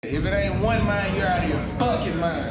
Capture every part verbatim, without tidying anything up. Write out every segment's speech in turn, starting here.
If it ain't one mind, you're out of your fucking mind.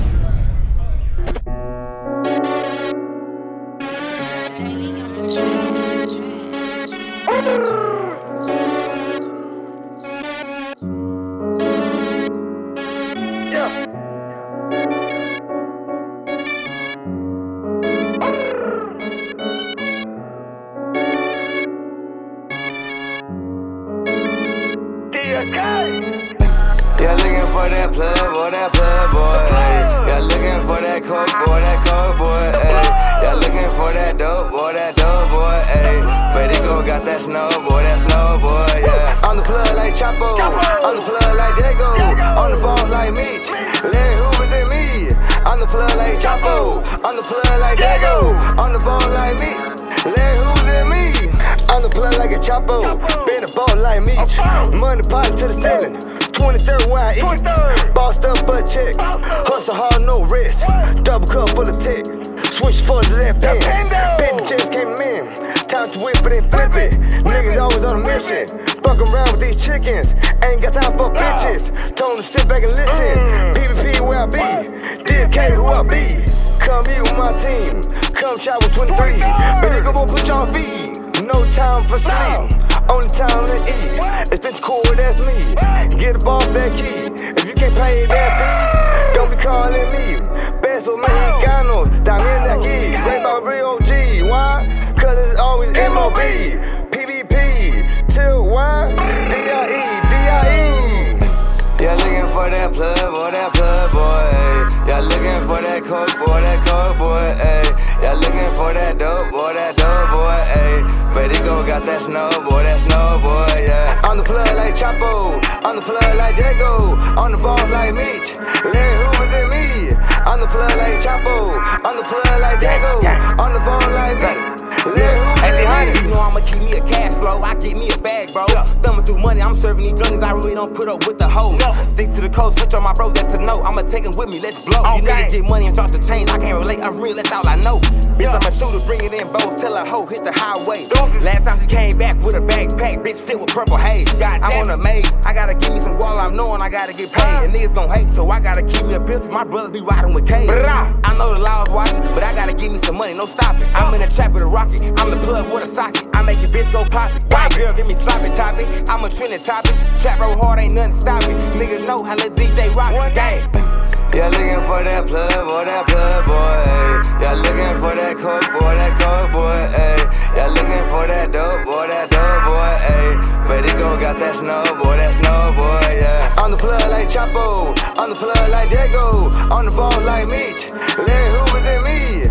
Yeah, looking for that plug, boy, that plug, boy, ayy. Yeah, looking for that coke, boy, that coke, boy, ayy. Yeah, looking for that dope, boy, that dope, boy, ayy. Betty go got that snow, boy, that snow, boy, yeah. On the plug like Chapo, on the plug like Diego, on the balls like Meech, Larry Hoover's in me. On the plug like Chapo, on the plug like Diego, on the ball like Meech, Larry Hoover's in me. On the plug like a Chapo, been a ball like Meech, money piling to the ceiling. twenty-third where I eat, bossed up butt check, hustle hard, no rest, double cup full of tech, switch for the left hand, big just came in, time to whip it and flip it, niggas always on a mission, fuck around with these chickens, ain't got time for bitches, told them to sit back and listen, P V P where I be, D K who I be, come here with my team, come shot with twenty-three, but they gon' put y'all feet, no time for sleep. Only time to eat, it's been cool, that's me. Get up off that key, if you can't pay that fee, don't be calling me. Beso Mexicanos, también de aquí. Rainbow Real G, why? Cause it's always M O B, P V P, till why? D I E, D I E. Yeah, looking for that plug, boy, that plug, boy, ayy. Yeah, looking for that coke, boy, that coke, boy, ayy. Yeah, looking for that dope, boy, that dope, boy, ayy. Betty go got that snow, boy, that snow, boy, yeah. On the plug like Chapo, on the plug like Diego, on the balls like Meech, Larry Hoover's in me. On the plug like Chapo, on the plug like Diego, on the ball like Meech, Larry Hoover's in me. You know I'ma keep me a cash flow, I get me a bag, bro. Thumbing through money, I'm serving these junkies, I really don't put up with the hoes. Stick to the coast, switch on my bros, that's a no. I'ma take them with me, let's blow. You niggas get money and start to change, I can't relate, I'm real, that's all I know. Bitch, I'm a shooter, bring it in both, tell a hoe, hit the highway. Last time she came back with a backpack, bitch filled with purple haze. I'm on a maze, I gotta give me some wall, I'm knowing I gotta get paid. And niggas gon' hate, so I gotta keep me a pistol, my brothers be riding with K's. I know the laws watching, but I gotta give me some money, no stopping. I'm in a trap with a rocket, I'm the plug with a socket. I make your bitch go pop it, white girl give me sloppy topic. I'm a trending topic, trap roll hard, ain't nothing stopping. Niggas know how let D J rock it, gang. Yeah, looking for that plug, boy, that plug, boy, ayy. Yeah, looking for that coke, boy, that coke, boy, ayy. Yeah, looking for that dope, boy, that dope, boy, ayy. Betty go got that snow, boy, that snow, boy, yeah. On the plug like Chapo, on the plug like Diego, on the ball like Meech, Larry Hoover's in me.